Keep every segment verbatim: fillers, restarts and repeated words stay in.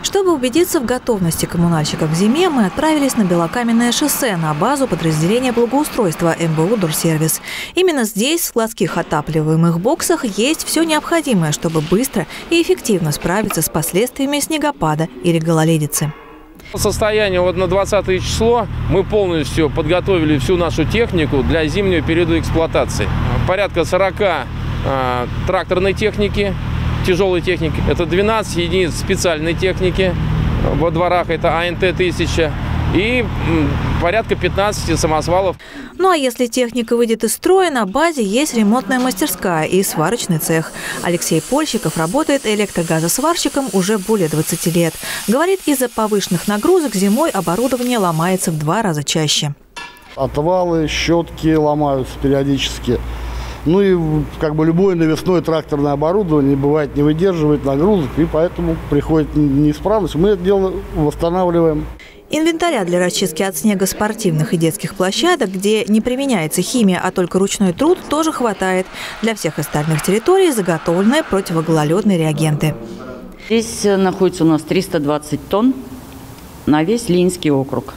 Чтобы убедиться в готовности коммунальщиков к зиме, мы отправились на Белокаменное шоссе на базу подразделения благоустройства эм бэ у «Дорсервис». Именно здесь, в складских отапливаемых боксах, есть все необходимое, чтобы быстро и эффективно справиться с последствиями снегопада или гололедицы. Состояние вот на двадцатое число мы полностью подготовили всю нашу технику для зимнего периода эксплуатации. Порядка сорока э, тракторной техники, тяжелой техники. Это двенадцать единиц специальной техники во дворах, это а эн тэ тысяча. И порядка пятнадцати самосвалов. Ну а если техника выйдет из строя, на базе есть ремонтная мастерская и сварочный цех. Алексей Польщиков работает электрогазосварщиком уже более двадцати лет. Говорит, из-за повышенных нагрузок зимой оборудование ломается в два раза чаще. Отвалы, щетки ломаются периодически. Ну и как бы любое навесное тракторное оборудование бывает не выдерживает нагрузок, и поэтому приходит неисправность. Мы это дело восстанавливаем. Инвентаря для расчистки от снега спортивных и детских площадок, где не применяется химия, а только ручной труд, тоже хватает. Для всех остальных территорий заготовлены противогололедные реагенты. Здесь находится у нас триста двадцать тонн на весь Ленинский округ.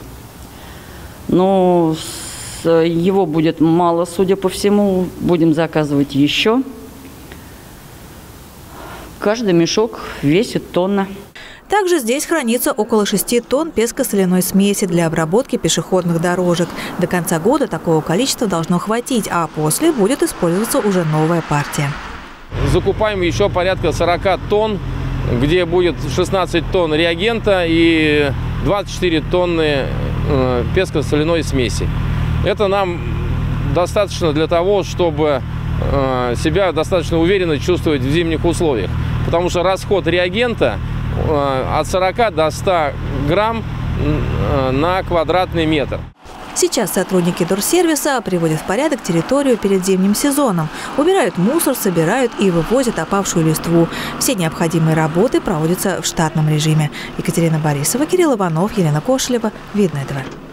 Но его будет мало, судя по всему. Будем заказывать еще. Каждый мешок весит тонна. Также здесь хранится около шести тонн песко-соляной смеси для обработки пешеходных дорожек. До конца года такого количества должно хватить, а после будет использоваться уже новая партия. Закупаем еще порядка сорока тонн, где будет шестнадцать тонн реагента и двадцать четыре тонны песко-соляной смеси. Это нам достаточно для того, чтобы себя достаточно уверенно чувствовать в зимних условиях. Потому что расход реагента от сорока до ста грамм на квадратный метр. Сейчас сотрудники Дорсервиса приводят в порядок территорию перед зимним сезоном. Убирают мусор, собирают и вывозят опавшую листву. Все необходимые работы проводятся в штатном режиме. Екатерина Борисова, Кирилл Иванов, Елена Кошелева. Видное ТВ.